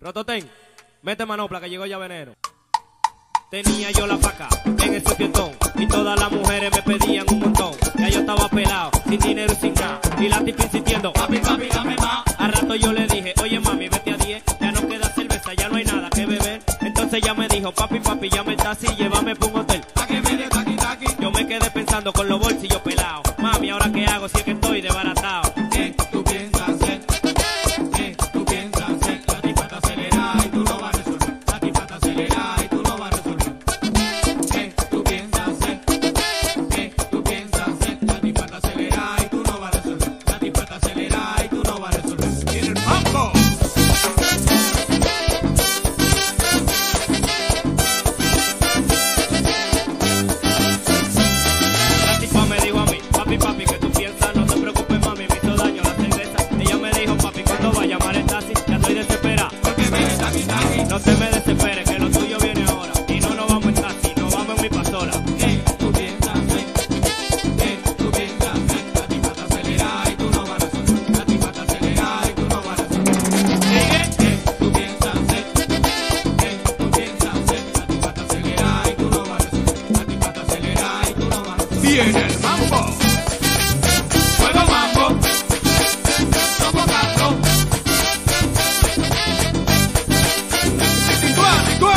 Rototén, mete manopla que llegó ya veneno. Tenía yo la paca en ese fiestón y todas las mujeres me pedían un montón. Ya yo estaba pelado, sin dinero y sin nada, y la tipa insistiendo, papi, papi, dame más. Al rato yo le dije, oye mami, vete a 10, ya no queda cerveza, ya no hay nada que beber. Entonces ella me dijo, papi, papi, llame el taxi, llévame pa' un hotel. ¿A que me dé taqui, taqui? Yo me quedé pensando con los bolsillos pelados. Mami, ¿ahora qué hago si es que estoy desbaratado? ¿Qué tú piensas hacer? ¿Qué tú piensas hacer? La tipa te acelera y tú no vas a resolver. La tipa te acelera y tú no vas a resolver. ¿Qué tú piensas hacer? ¿Qué tú piensas hacer? La tipa te acelera y tú no vas a resolver. La tipa te acelera y tú no vas a resolver. ¡Tiene el mambo! La tipa me dijo a mí, papi, papi, que tú piensas, no te preocupes mami, me hizo daño la cerveza. Ella me dijo, papi, cuando va a llamar el taxi, ya estoy desesperada. Porque me dé taqui, taqui. No te me desesperes, que lo tuyo viene ahora. Y no nos vamos en taxi, nos vamos en mi pasola. ¿Qué tú piensas hacer? ¿Qué tú piensas hacer? La tipa te acelera y tú no vas a resolver. La tipa te acelera y tú no vas a resolver. ¿Qué tú piensas hacer? ¿Qué tú piensas hacer? La tipa te acelera y tú no vas a resolver. La tipa te acelera y tú no vas a resolver. ¡Viene el mambo! ¡Juego mambo! ¡Somos gato! ¡Ticua, ticua!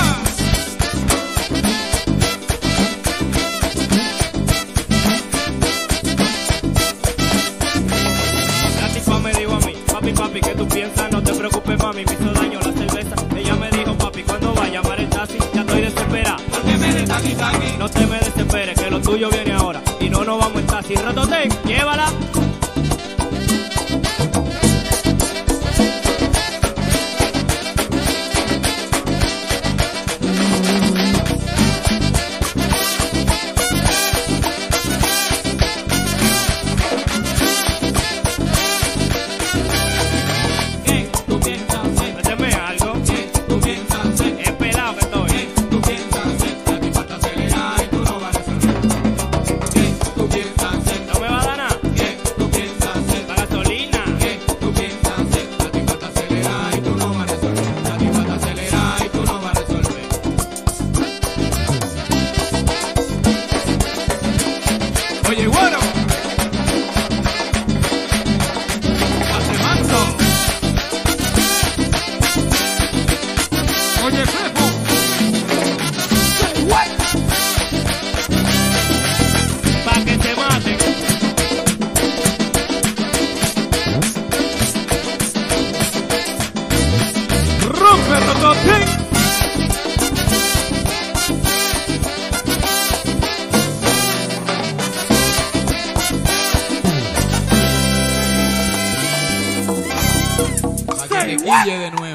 La tipa me dijo a mí, papi, papi, que tú piensas, no te preocupes mami, me hizo daño la cerveza. Ella me dijo, papi, cuando va a llamar el taxi, ya estoy desesperada. Porque me dé taqui, taqui. No te me desesperes, que lo tuyo viene ahora. Y no nos vamos en taxi. Rototén, llévala. ¿Qué tú piensas hacer? Méteme algo. ¿Qué tú piensas hacer? Es pelado que estoy. ¿Qué tú piensas hacer? La tipa te acelera y tú no vas a resolver. ¿Qué tú piensas hacer? No me va a dar nada. ¿Qué tú piensas hacer? La gasolina. ¿Qué tú piensas hacer? La tipa te acelera y tú no vas a resolver. La tipa te acelera y tú no vas a resolver. Oye, bueno. Hace manso. Oye, Pepo. Pa' que se maten. Rompe Rototén. Pa' que te quille de nuevo.